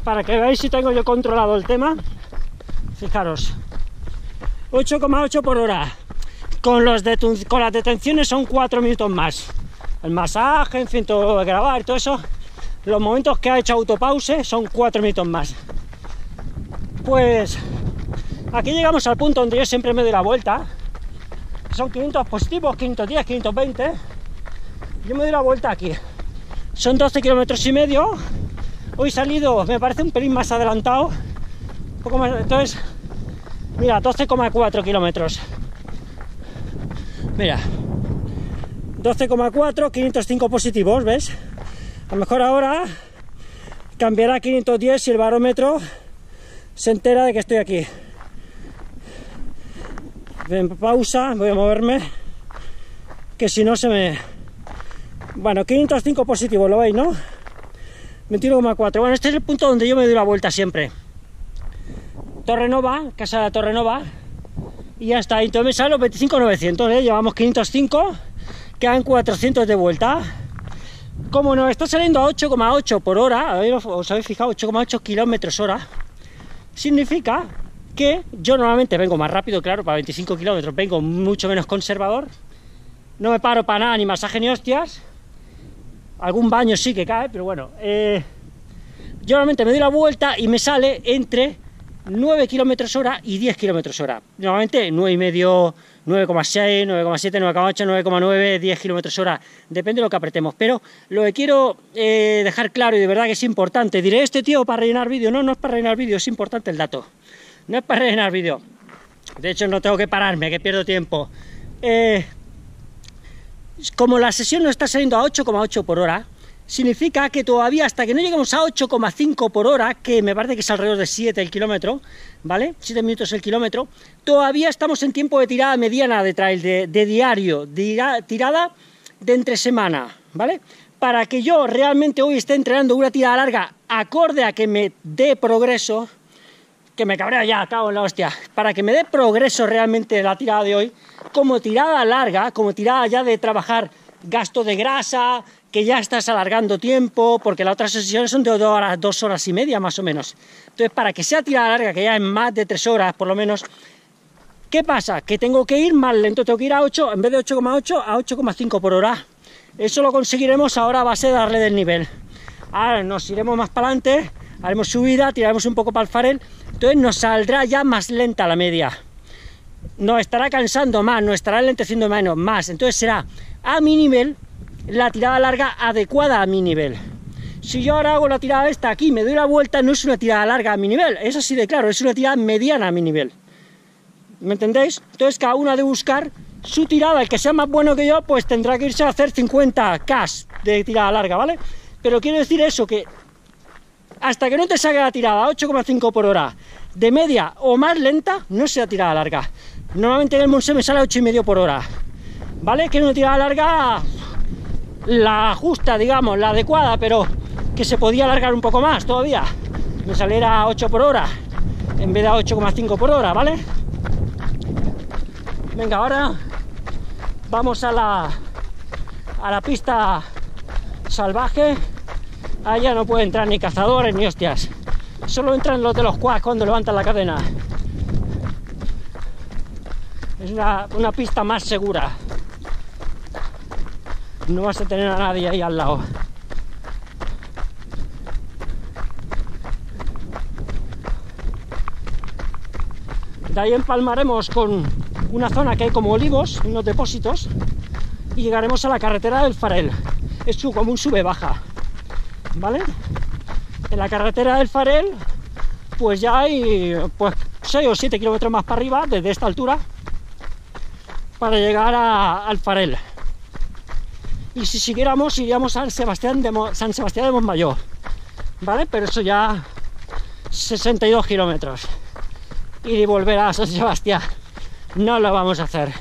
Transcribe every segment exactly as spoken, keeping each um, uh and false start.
para que veáis si tengo yo controlado el tema. Fijaros, ocho coma ocho por hora. Con, los con las detenciones son cuatro minutos más. El masaje, en fin, todo grabar, todo eso. Los momentos que ha hecho autopause son cuatro minutos más. Pues aquí llegamos al punto donde yo siempre me doy la vuelta. Son quinientos positivos, quinientos diez, quinientos veinte. Yo me doy la vuelta aquí. Son doce kilómetros y medio. Hoy he salido, me parece un pelín más adelantado. Un poco más, entonces, mira, doce coma cuatro kilómetros. Mira, doce coma cuatro, quinientos cinco positivos, ¿ves? A lo mejor ahora cambiará a quinientos diez si el barómetro se entera de que estoy aquí. Ven, pausa, voy a moverme, que si no se me... Bueno, quinientos cinco positivos, lo veis, ¿no? veintiuno coma cuatro. Bueno, este es el punto donde yo me doy la vuelta siempre. Torrenova, casa de Torrenova, y ya está. Entonces me salen los veinticinco mil novecientos, ¿eh? Llevamos quinientos cinco, quedan cuatrocientos de vuelta. Como nos está saliendo a ocho coma ocho por hora, os habéis fijado, ocho coma ocho kilómetros hora, significa que yo normalmente vengo más rápido, claro, para veinticinco kilómetros vengo mucho menos conservador, no me paro para nada, ni masaje ni hostias, algún baño sí que cae, pero bueno, eh, yo normalmente me doy la vuelta y me sale entre nueve kilómetros hora y diez kilómetros hora, normalmente nueve y medio, nueve coma seis, nueve coma siete, nueve coma ocho, nueve coma nueve, diez kilómetros hora, depende de lo que apretemos, pero lo que quiero eh, dejar claro, y de verdad que es importante, diré, este tío para rellenar vídeo, no, no es para rellenar vídeo, es importante el dato, no es para rellenar vídeo, de hecho no tengo que pararme, que pierdo tiempo, eh, como la sesión no está saliendo a ocho coma ocho por hora, significa que todavía hasta que no lleguemos a ocho coma cinco por hora, que me parece que es alrededor de siete el kilómetro, ¿vale? siete minutos el kilómetro, todavía estamos en tiempo de tirada mediana de trail, de, de diario, de tirada de entre semana, ¿vale? Para que yo realmente hoy esté entrenando una tirada larga acorde a que me dé progreso, que me cabrea ya, cago en la hostia, para que me dé progreso realmente la tirada de hoy, como tirada larga, como tirada ya de trabajar gasto de grasa, que ya estás alargando tiempo, porque las otras sesiones son de dos horas, dos horas y media más o menos. Entonces, para que sea tirada larga, que ya es más de tres horas por lo menos, ¿qué pasa? Que tengo que ir más lento, tengo que ir a ocho, en vez de ocho coma ocho, a ocho coma cinco por hora. Eso lo conseguiremos ahora a base de darle del nivel. Ahora nos iremos más para adelante, haremos subida, tiraremos un poco para el farel, entonces nos saldrá ya más lenta la media. Nos estará cansando más, nos estará lenteciendo menos, más, entonces será a mi nivel, la tirada larga adecuada a mi nivel. Si yo ahora hago la tirada esta aquí, me doy la vuelta, no es una tirada larga a mi nivel, es así de claro, es una tirada mediana a mi nivel. ¿Me entendéis? Entonces cada uno ha de buscar su tirada, el que sea más bueno que yo, pues tendrá que irse a hacer cincuenta K de tirada larga, ¿vale? Pero quiero decir eso, que hasta que no te salga la tirada a ocho coma cinco por hora, de media o más lenta, no sea tirada larga. Normalmente en el Monse me sale a ocho y medio por hora, ¿vale? Que es una tirada larga, la justa, digamos, la adecuada, pero que se podía alargar un poco más todavía. Me saliera a ocho por hora, en vez de a ocho coma cinco por hora, ¿vale? Venga, ahora vamos a la, a la pista salvaje. Allá no pueden entrar ni cazadores ni hostias. Solo entran los de los quads cuando levantan la cadena. Es una, una pista más segura. No vas a tener a nadie ahí al lado. De ahí empalmaremos con una zona que hay como olivos, unos depósitos, y llegaremos a la carretera del Farel. Es como un sube-baja, ¿vale? En la carretera del Farel, pues ya hay pues seis o siete kilómetros más para arriba, desde esta altura, para llegar a, al Farel. Y si siguiéramos, iríamos a San Sebastián de, Mo, San Sebastián de Montmayó, ¿vale? Pero eso ya sesenta y dos kilómetros. Ir y volver a San Sebastián no lo vamos a hacer.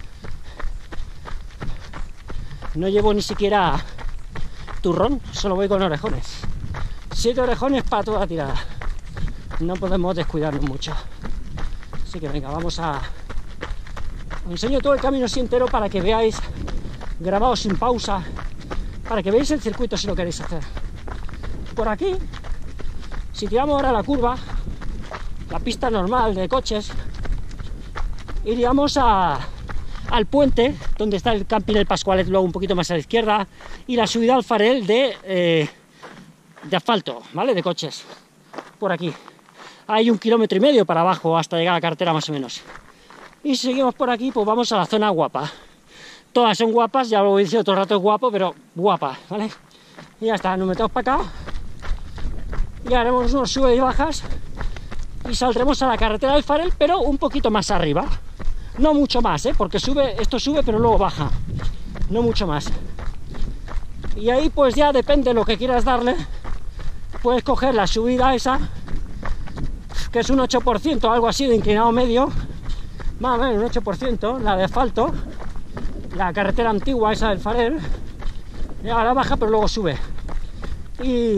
No llevo ni siquiera turrón, solo voy con orejones. Siete orejones para toda la tirada. No podemos descuidarnos mucho. Así que venga, vamos a... Os enseño todo el camino así entero para que veáis, grabado sin pausa, para que veáis el circuito si lo queréis hacer. Por aquí Si tiramos ahora la curva, la pista normal de coches, iríamos a, al puente, donde está el camping El Pascualet, luego un poquito más a la izquierda, y la subida al Farel de, eh, de asfalto, ¿vale? De coches, por aquí. Hay un kilómetro y medio para abajo hasta llegar a la carretera más o menos. Y si seguimos por aquí, pues vamos a la zona guapa. Todas son guapas, ya lo he dicho todo el rato, es guapo, pero guapa, ¿vale? Y ya está, nos metemos para acá y haremos unos sube y bajas y saldremos a la carretera del Farel, pero un poquito más arriba. No mucho más, ¿eh? Porque sube, esto sube, pero luego baja. No mucho más. Y ahí pues ya depende de lo que quieras darle. Puedes coger la subida esa, que es un ocho por ciento, algo así de inclinado medio, más o menos un ocho por ciento, la de asfalto, la carretera antigua esa del Farel, y ahora baja pero luego sube. Y,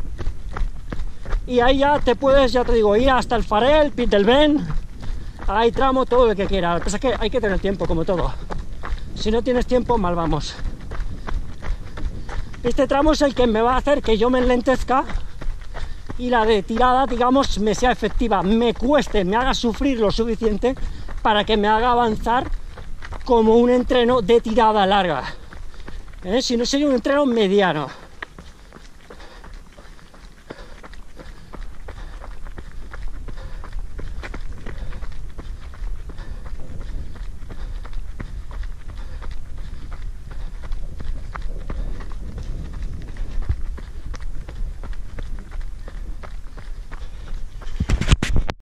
y ahí ya te puedes, ya te digo, ir hasta el Farel, Pit del Ben, hay tramo, todo lo que quieras. Lo que pasa es que hay que tener tiempo, como todo. Si no tienes tiempo, mal vamos. Este tramo es el que me va a hacer que yo me enlentezca y la de tirada, digamos, me sea efectiva, me cueste, me haga sufrir lo suficiente para que me haga avanzar como un entreno de tirada larga. ¿Eh? Si no, sería un entreno mediano.